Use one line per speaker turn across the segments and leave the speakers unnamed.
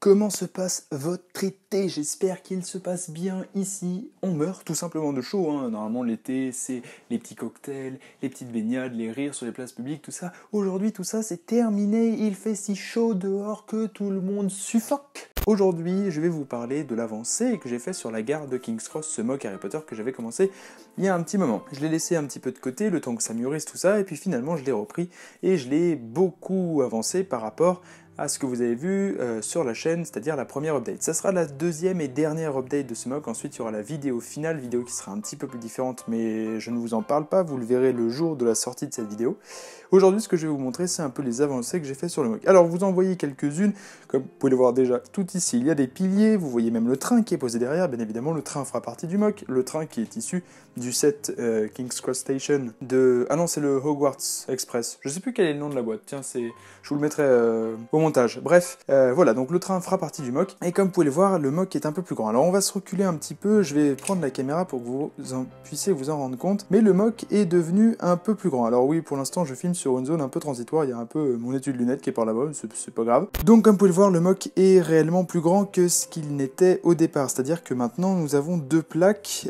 Comment se passe votre été? J'espère qu'il se passe bien ici. On meurt tout simplement de chaud, hein. Normalement l'été c'est les petits cocktails, les petites baignades, les rires sur les places publiques, tout ça. Aujourd'hui tout ça c'est terminé, il fait si chaud dehors que tout le monde suffoque. Aujourd'hui je vais vous parler de l'avancée que j'ai fait sur la gare de King's Cross, ce mock Harry Potter que j'avais commencé il y a un petit moment. Je l'ai laissé un petit peu de côté le temps que ça mûrisse tout ça et puis finalement je l'ai repris et je l'ai beaucoup avancé par rapport à ce que vous avez vu sur la chaîne, c'est-à-dire la première update. Ça sera la deuxième et dernière update de ce mock, ensuite il y aura la vidéo finale, vidéo qui sera un petit peu plus différente, mais je ne vous en parle pas, vous le verrez le jour de la sortie de cette vidéo. Aujourd'hui, ce que je vais vous montrer, c'est un peu les avancées que j'ai fait sur le mock. Alors, vous en voyez quelques-unes, comme vous pouvez le voir déjà tout ici, il y a des piliers, vous voyez même le train qui est posé derrière, bien évidemment, le train fera partie du mock, le train qui est issu du set King's Cross Station de... Ah non, c'est le Hogwarts Express, je sais plus quel est le nom de la boîte, tiens, c'est... je vous le mettrai au montage. Bref, voilà, donc le train fera partie du mock, et comme vous pouvez le voir, le mock est un peu plus grand. Alors, on va se reculer un petit peu, je vais prendre la caméra pour que vous puissiez vous en rendre compte, mais le mock est devenu un peu plus grand. Alors oui, pour l'instant, je filme sur une zone un peu transitoire, il y a un peu mon étui de lunettes qui est par là-bas, c'est pas grave. Donc comme vous pouvez le voir, le mock est réellement plus grand que ce qu'il n'était au départ, c'est-à-dire que maintenant nous avons deux plaques,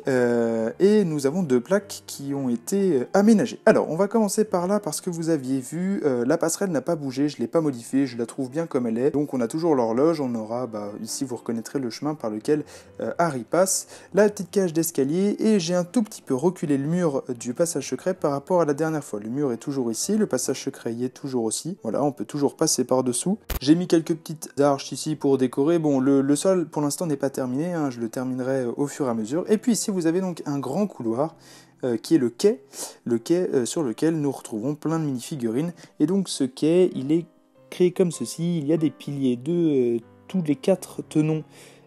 et nous avons deux plaques qui ont été aménagées. Alors on va commencer par là parce que vous aviez vu, la passerelle n'a pas bougé, je l'ai pas modifiée, je la trouve bien comme elle est, donc on a toujours l'horloge, on aura, ici vous reconnaîtrez le chemin par lequel Harry passe, la petite cage d'escalier, et j'ai un tout petit peu reculé le mur du passage secret par rapport à la dernière fois. Le mur est toujours ici, le passage secret y est toujours aussi. Voilà, on peut toujours passer par-dessous. J'ai mis quelques petites arches ici pour décorer. Bon, le sol pour l'instant n'est pas terminé, hein, je le terminerai au fur et à mesure. Et puis ici, vous avez donc un grand couloir qui est le quai sur lequel nous retrouvons plein de mini-figurines. Et donc ce quai, il est créé comme ceci. Il y a des piliers de tous les 4 tenons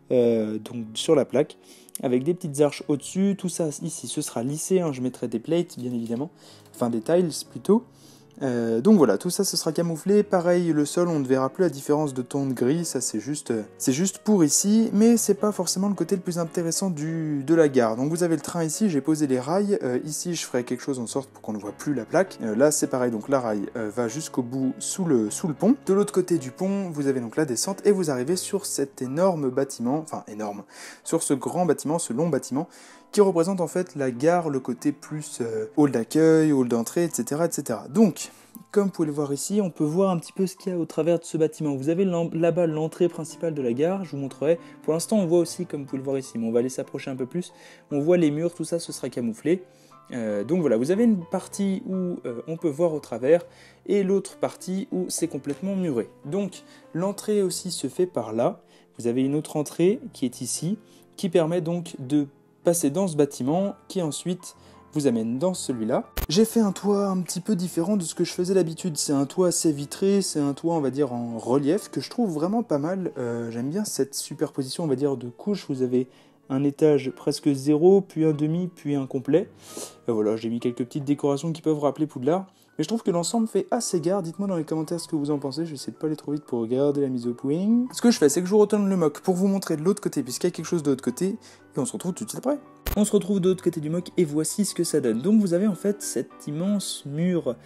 donc sur la plaque, avec des petites arches au-dessus. Tout ça ici, ce sera lissé, hein, je mettrai des plates bien évidemment, enfin des tiles plutôt. Donc voilà, tout ça ce sera camouflé. Pareil, le sol, on ne verra plus la différence de ton de gris, ça c'est juste pour ici, mais c'est pas forcément le côté le plus intéressant de la gare. Donc vous avez le train ici, j'ai posé les rails, ici je ferai quelque chose en sorte pour qu'on ne voit plus la plaque. Là c'est pareil, donc la rail va jusqu'au bout sous le pont. De l'autre côté du pont, vous avez donc la descente et vous arrivez sur cet énorme bâtiment, enfin énorme, sur ce grand bâtiment, ce long bâtiment, qui représente en fait la gare, le côté plus hall d'accueil, hall d'entrée, etc., etc. Donc, comme vous pouvez le voir ici, on peut voir un petit peu ce qu'il y a au travers de ce bâtiment. Vous avez là-bas l'entrée principale de la gare, je vous montrerai. Pour l'instant, on voit aussi, comme vous pouvez le voir ici, mais on va aller s'approcher un peu plus. On voit les murs, tout ça, ce sera camouflé. Donc voilà, vous avez une partie où on peut voir au travers, et l'autre partie où c'est complètement muré. Donc, l'entrée aussi se fait par là. Vous avez une autre entrée qui est ici, qui permet donc de passer dans ce bâtiment qui ensuite vous amène dans celui-là. J'ai fait un toit un petit peu différent de ce que je faisais d'habitude. C'est un toit assez vitré, c'est un toit on va dire en relief que je trouve vraiment pas mal. J'aime bien cette superposition on va dire de couches. Vous avez un étage presque zéro, puis un demi, puis un complet. Voilà, j'ai mis quelques petites décorations qui peuvent rappeler Poudlard. Mais je trouve que l'ensemble fait assez gare. Dites-moi dans les commentaires ce que vous en pensez. Je vais essayer de pas aller trop vite pour regarder la mise au point. Ce que je fais, c'est que je vous retourne le mock pour vous montrer de l'autre côté, puisqu'il y a quelque chose de l'autre côté. Et on se retrouve tout de suite après. On se retrouve de l'autre côté du mock et voici ce que ça donne. Donc vous avez en fait cet immense mur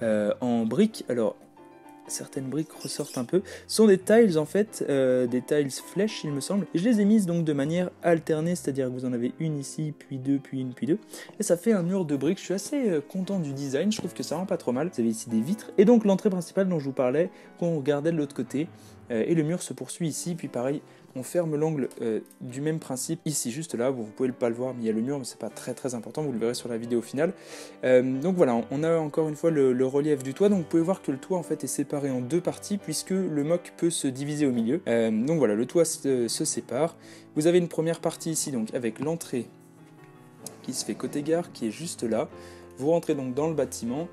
en briques. Alors, certaines briques ressortent un peu, ce sont des tiles en fait, des tiles flèches il me semble, et je les ai mises donc de manière alternée, c'est-à-dire que vous en avez une ici, puis deux, puis une, puis deux, et ça fait un mur de briques. Je suis assez content du design, je trouve que ça rend pas trop mal. Vous avez ici des vitres, et donc l'entrée principale dont je vous parlais, qu'on regardait de l'autre côté, et le mur se poursuit ici, puis pareil, on ferme l'angle du même principe ici, juste là. Bon, vous pouvez pas le voir, mais il y a le mur, mais c'est pas très important, vous le verrez sur la vidéo finale. Donc voilà, on a encore une fois le relief du toit, donc vous pouvez voir que le toit en fait est séparé en deux parties, puisque le mock peut se diviser au milieu. Donc voilà, le toit se sépare. Vous avez une première partie ici, donc avec l'entrée qui se fait côté gare, qui est juste là. Vous rentrez donc dans le bâtiment.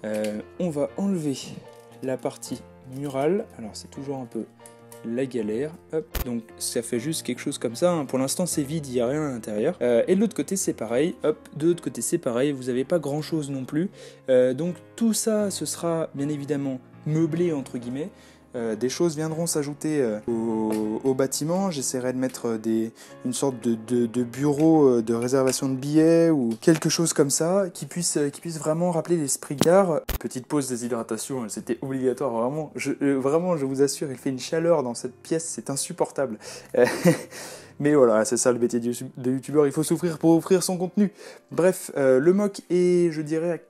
On va enlever la partie murale, alors c'est toujours un peu la galère, hop, donc ça fait juste quelque chose comme ça, hein. Pour l'instant c'est vide, il n'y a rien à l'intérieur, et de l'autre côté c'est pareil, hop, de l'autre côté c'est pareil, vous n'avez pas grand chose non plus, donc tout ça ce sera bien évidemment meublé entre guillemets, des choses viendront s'ajouter au bâtiment. J'essaierai de mettre une sorte de bureau de réservation de billets ou quelque chose comme ça qui puisse vraiment rappeler l'esprit gare. Petite pause déshydratation, c'était obligatoire, vraiment. Vraiment, je vous assure, il fait une chaleur dans cette pièce, c'est insupportable. Mais voilà, c'est ça le métier de youtubeur, il faut souffrir pour offrir son contenu. Bref, le mock est, je dirais, à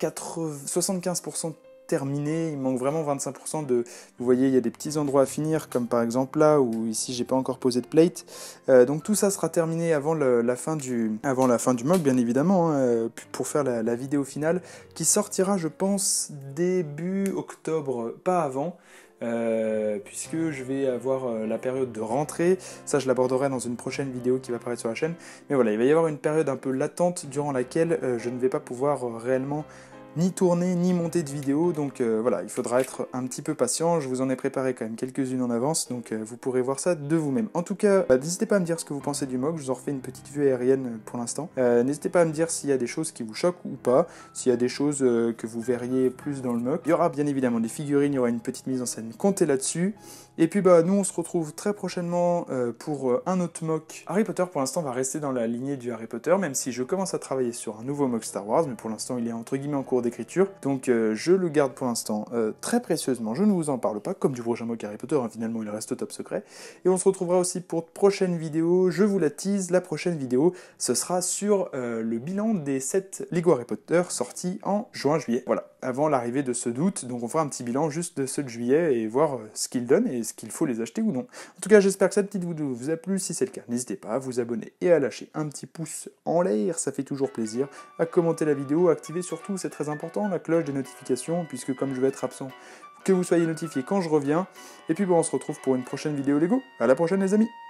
75% terminé, il manque vraiment 25% de... Vous voyez, il y a des petits endroits à finir, comme par exemple là, où ici j'ai pas encore posé de plate. Donc tout ça sera terminé avant la fin du mock, bien évidemment, hein, pour faire la vidéo finale, qui sortira, je pense, début octobre, pas avant. Puisque je vais avoir la période de rentrée, ça je l'aborderai dans une prochaine vidéo qui va apparaître sur la chaîne, mais voilà, il va y avoir une période un peu latente durant laquelle je ne vais pas pouvoir réellement ni tourner, ni monter de vidéos, donc voilà, il faudra être un petit peu patient, je vous en ai préparé quand même quelques-unes en avance, donc vous pourrez voir ça de vous-même. En tout cas, n'hésitez pas à me dire ce que vous pensez du mock, je vous en refais une petite vue aérienne pour l'instant. N'hésitez pas à me dire s'il y a des choses qui vous choquent ou pas, s'il y a des choses que vous verriez plus dans le mock. Il y aura bien évidemment des figurines, il y aura une petite mise en scène, comptez là-dessus. Et puis nous on se retrouve très prochainement pour un autre mock. Harry Potter pour l'instant va rester dans la lignée du Harry Potter, même si je commence à travailler sur un nouveau mock Star Wars, mais pour l'instant il est entre guillemets en cours d'écriture, donc je le garde pour l'instant très précieusement, je ne vous en parle pas, comme du prochain mock Harry Potter, hein, finalement il reste top secret. Et on se retrouvera aussi pour de prochaines vidéos, je vous la tease, la prochaine vidéo, ce sera sur le bilan des 7 Lego Harry Potter sortis en juin-juillet, voilà, avant l'arrivée de ceux d'août, donc on fera un petit bilan juste de ceux de juillet et voir ce qu'ils donnent et ce qu'il faut les acheter ou non. En tout cas, j'espère que cette petite vidéo vous a plu. Si c'est le cas, n'hésitez pas à vous abonner et à lâcher un petit pouce en l'air, ça fait toujours plaisir. À commenter la vidéo, activer surtout, c'est très important, la cloche des notifications, puisque comme je vais être absent, que vous soyez notifié quand je reviens. Et puis on se retrouve pour une prochaine vidéo Lego. À la prochaine les amis.